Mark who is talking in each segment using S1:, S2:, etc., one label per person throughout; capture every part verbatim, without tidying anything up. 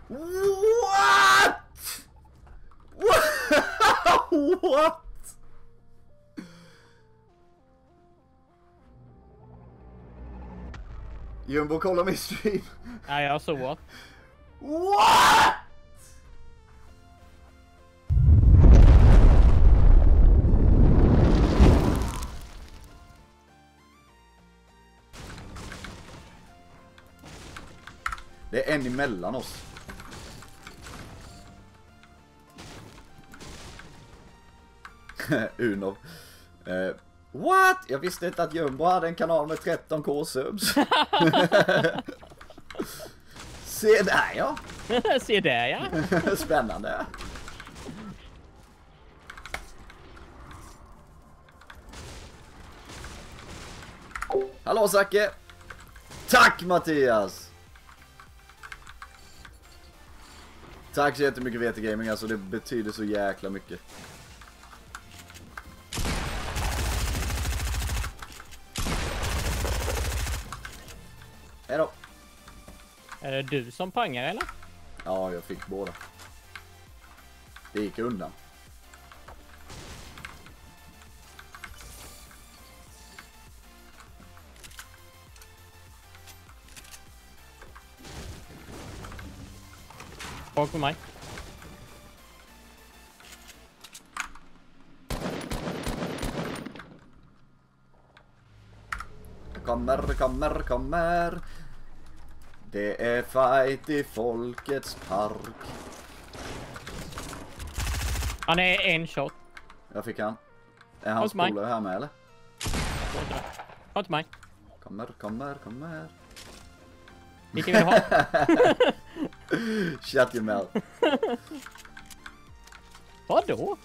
S1: What? What? What? Jumbo, kolla min stream.
S2: Ja, jag såg.
S1: What? Det är en emellan oss. Uno. Uh, what? Jag visste inte att Jumbo hade en kanal med tretton k subs. Se där, ja.
S2: Se där, ja.
S1: Spännande. Hallå Zacke. Tack Mattias. Tack så jättemycket V T Gaming, alltså det betyder så jäkla mycket. Hejdå.
S2: Är det du som pangar eller?
S1: Ja, jag fick båda. Det gick undan.
S2: Bak på mig.
S1: Kommer, kommer, kommer. Det är fight i folkets park.
S2: Han är en shot.
S1: Jag fick han. Är hans polare här med eller?
S2: Kom till mig.
S1: Kommer, kommer, kommer.
S2: Vilken vill du ha?
S1: Shut your mouth.
S2: Vadå?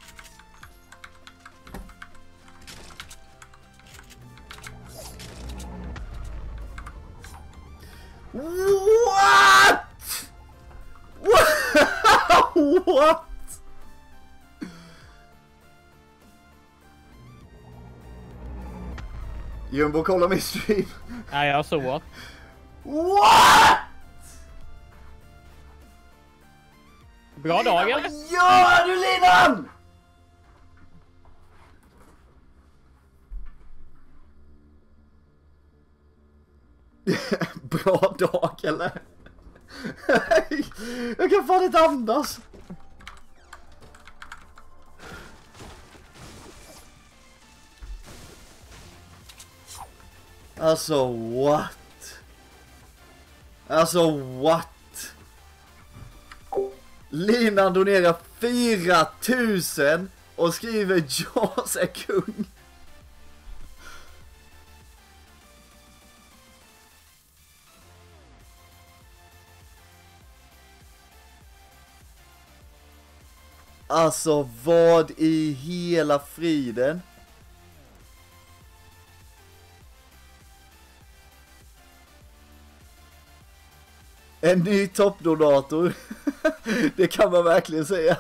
S1: What? What? What? Jumbo, kolla min stream.
S2: Ja, jag såg.
S1: What?
S2: Bra dag, eller?
S1: Vad gör du, Linan? Bra dag, eller? Jag kan fan inte andas. Alltså, what? Alltså, what? Linan donerar fyra tusen och skriver Jaws är kung. Alltså, vad i hela friden? En ny toppdonator. Det kan man verkligen säga.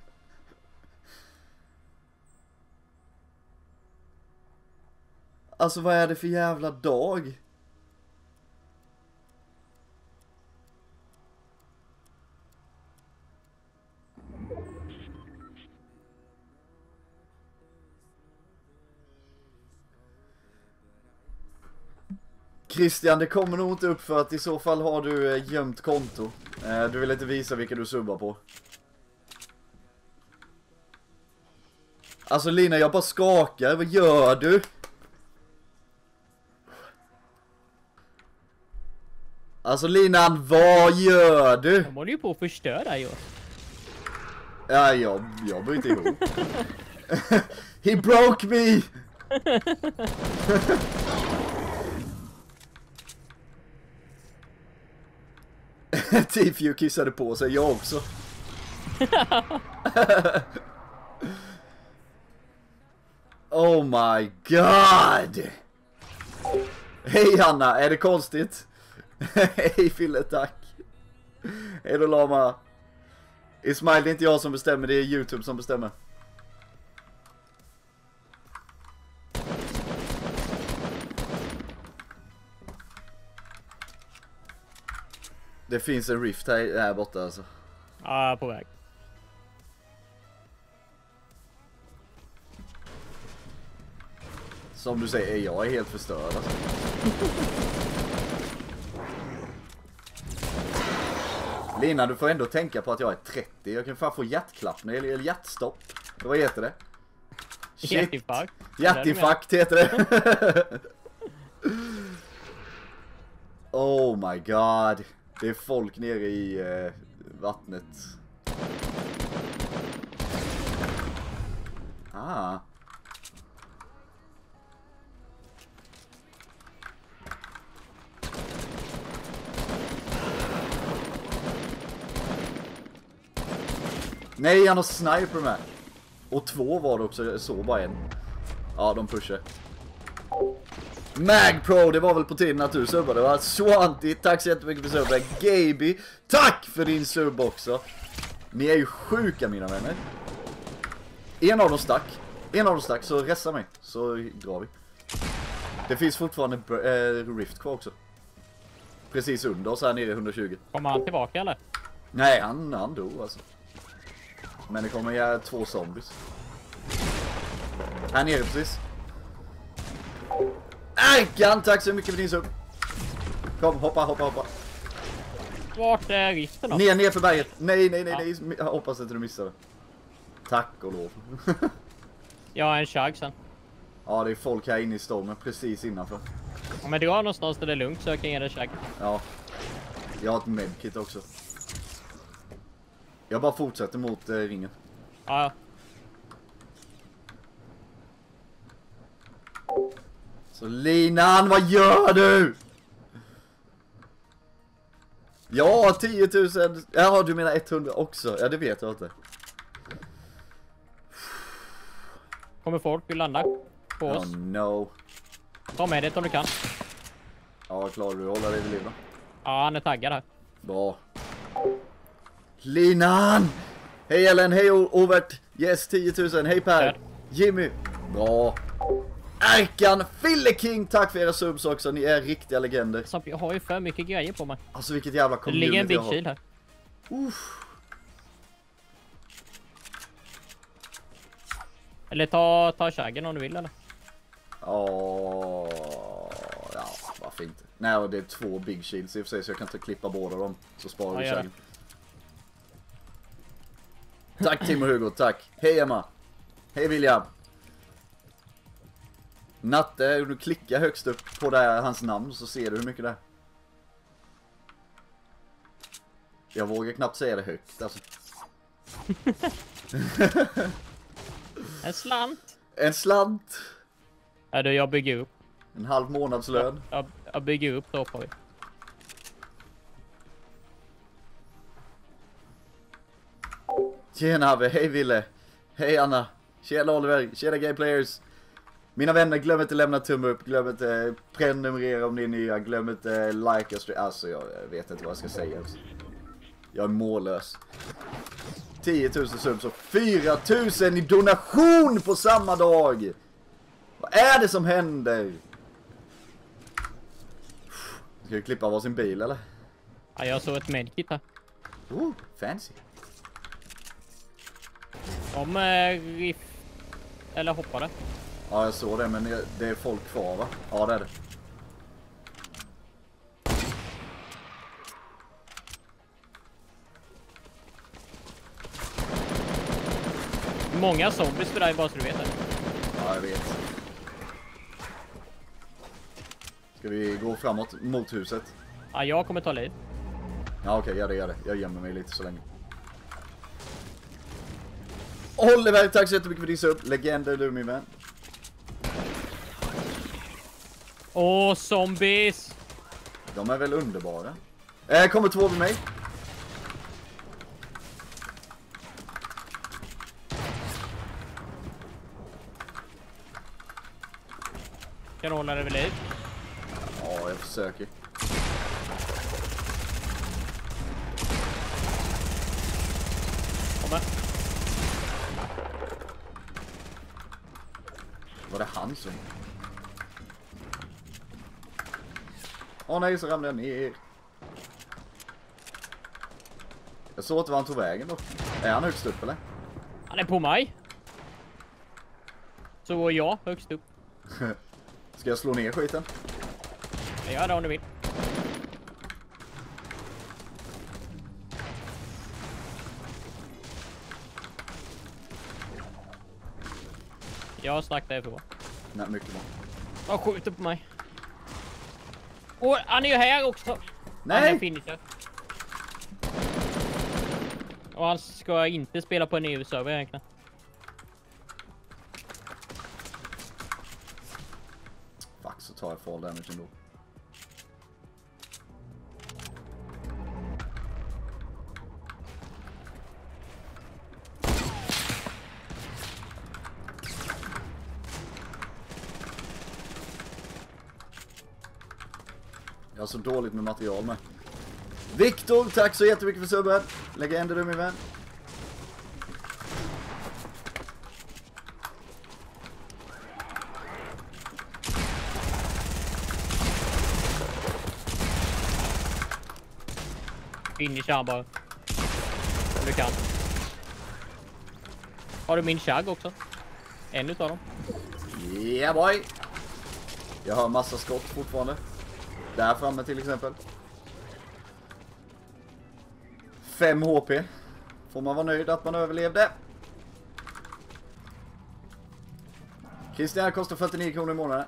S1: Alltså, vad är det för jävla dag? Christian, det kommer nog inte upp för att i så fall har du eh, gömt konto. Eh, du vill inte visa vilka du subbar på. Alltså Lina, jag bara skakar. Vad gör du? Alltså Linan, vad gör du?
S2: De håller ju på att förstöra ju.
S1: Ja, jag, jag bryter ihop. He broke me! Tifju kissade på sig, jag också. Oh my god! Hej Hanna, är det konstigt? Hej Fille, tack. Hej då Lama. Ismail, det är inte jag som bestämmer, det är YouTube som bestämmer. Det finns en rift här, här borta alltså.
S2: Ja, på väg.
S1: Som du säger, jag är helt förstörd alltså. Lina, du får ändå tänka på att jag är trettio. Jag kan fan få hjärtklappning eller hjärtstopp. Vad heter det?
S2: Hjärtinfarkt.
S1: Hjärtinfarkt heter det. Oh my god. Det är folk nere i uh, vattnet. Ah. Nej, han har sniper med. Och två var det också, jag såg bara en. Ja, de pushar. Magpro, det var väl på tiden att du subbade, va? Swanty, tack så jättemycket för subben. Gaby, tack för din sub också. Ni är ju sjuka, mina vänner. En av dem stack. En av dem stack, så resta mig. Så drar vi. Det finns fortfarande äh, rift kvar också. Precis under oss här nere i hundratjugo.
S2: Kommer han tillbaka eller?
S1: Nej, han, han dog alltså. Men det kommer göra två zombies. Här nere precis. Ärkan, tack så mycket för din sub. Kom, hoppa, hoppa, hoppa.
S2: Vart är riften då?
S1: Ner, ner för berget. Nej, nej, nej,
S2: Ja.
S1: nej. Jag hoppas inte du missar det. Tack och lov.
S2: Jag har en chag sen.
S1: Ja, det är folk här inne i stormen precis innanför.
S2: Om jag drar någonstans där det är lugnt så jag kan ge det chag.
S1: Ja. Jag har ett medkit också. Jag bara fortsätter mot eh, ringen.
S2: Ja,
S1: Så Linan, vad gör du? Ja, tio tusen. Ja, du menar hundra också. Ja, det vet jag inte.
S2: kommer folk vill landa på oss.
S1: Oh no.
S2: Ta med det om du kan.
S1: Ja, klarar du att hålla dig vid liv då?
S2: Ja, han är taggad här.
S1: Bra. Linan! Hej Ellen, hej O- Overt. Yes, tio tusen. Hej Per.
S2: Där.
S1: Jimmy. Bra. Ärkan, Fille King, tack för era subs också. Ni är riktiga legender.
S2: Så jag har ju för mycket grejer på mig.
S1: Alltså vilket jävla
S2: Det ligger en
S1: community
S2: big
S1: jag har.
S2: shield här.
S1: Uff.
S2: Eller ta, ta chagen om du vill eller?
S1: Åh, ja, varför inte? Nej, och det är två big shields i och för sig, så jag kan inte klippa båda dem. Så sparar vi
S2: Ja, gör
S1: chagen. Tack Tim och Hugo, tack. Hej Emma. Hej William. Natte, du klickar högst upp på där, hans namn, så ser du hur mycket det är. Jag vågar knappt säga det högt alltså.
S2: En slant.
S1: En slant.
S2: Ja, du, jag bygger upp.
S1: En halv månadslön.
S2: Jag, jag bygger upp, då hoppar vi.
S1: Tjena Abbe, hej Ville. Hej Anna. Tjena Oliver, tjena Gameplayers. Mina vänner, glöm inte lämna tumme upp. Glöm inte prenumerera om ni är nya. Glöm inte like och alltså jag vet inte vad jag ska säga. Jag är mållös. tio tusen subs och fyra tusen i donation på samma dag. Vad är det som händer? Ska vi klippa varsin bil eller?
S2: Ja, jag såg ett medkit här.
S1: Oh, fancy.
S2: Om eh, riff... Eller hoppade.
S1: Ja, jag såg det, men det är folk kvar va? Ja, det är det.
S2: Många zombies för dig bara så du vet det.
S1: Ja, jag vet. Ska vi gå framåt mot huset?
S2: Ja, jag kommer ta lead.
S1: Ja, okej, gör det, gör det. Jag gömmer mig lite så länge. Oliver, tack så jättemycket för din sub. Legender du, min vän.
S2: Åh, zombies!
S1: De är väl underbara. Eh, kommer två med mig.
S2: Kan du hålla det vid liv?
S1: Ja, jag försöker.
S2: Kommer.
S1: Var det han som... Åh nej, så ramlade jag ner. Jag såg inte var han tog vägen då. Är han högst upp eller?
S2: Han är på mig. Så jag högst upp.
S1: Ska jag slå ner skiten?
S2: Jag gör det om du vill. Jag har strax därifrån.
S1: Nej, mycket bra.
S2: Han skjuter på mig. Och han är ju här också.
S1: Nej!
S2: Han är finisher. Och han ska inte spela på en E U-server egentligen.
S1: Fuck, så tar jag fall damage ändå. Jag har så dåligt med material med. Viktor, tack så jättemycket för subben. Legender du min vän.
S2: Finisher han bara. Om du kan. Har du min chag också? En utav dem.
S1: Yeah boy. Jag har massa skott fortfarande. Där framme till exempel. fem H P. Får man vara nöjd att man överlevde. Christian kostar fyrtionio kronor i månaden.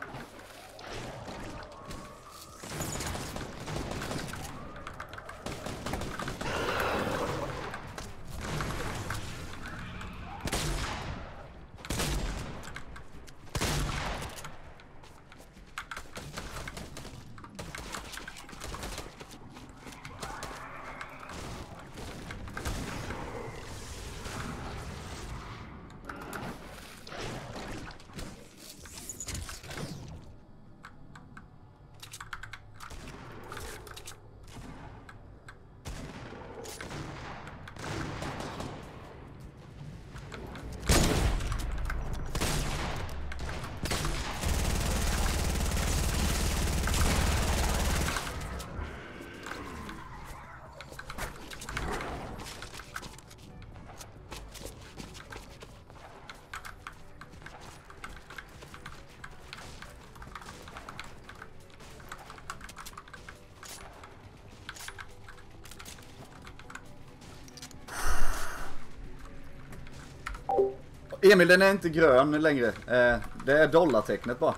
S1: Emil, den är inte grön längre. Eh, det är dollartecknet bara.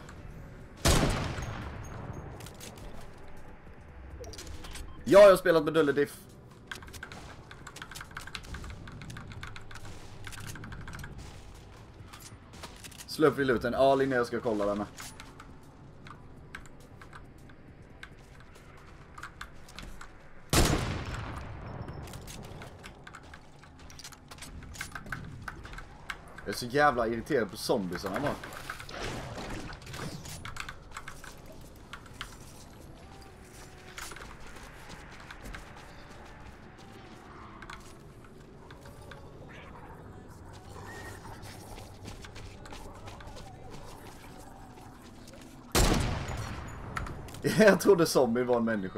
S1: Ja, jag har spelat med Dulle Diff. Slå upp vid luten. Ja, Linnea, jag ska kolla den med. Jag är så jävla irriterad på zombiesarna bara. Jag trodde zombie var en människa.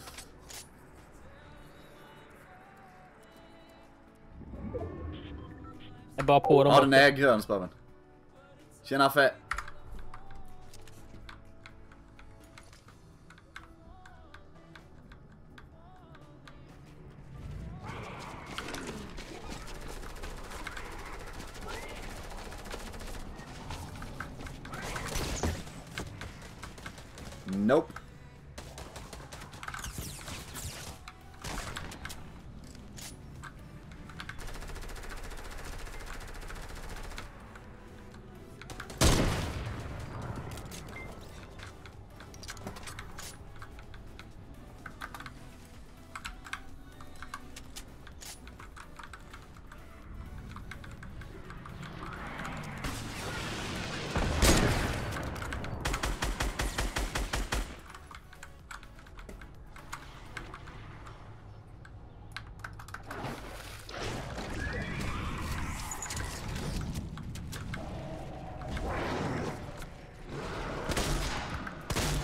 S2: Jag bara på dem.
S1: Ja, den är grön, spöven. Tjena, Fe. Nope.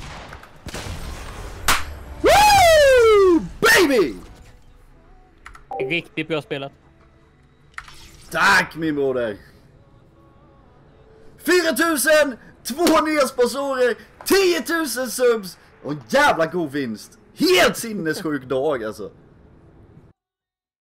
S1: Baby!
S2: Riktigt bra spelat.
S1: Tack min broder. fyra tusen, två nya sponsorer, tio tusen subs och en jävla god vinst. Helt sinnessjuk dag alltså.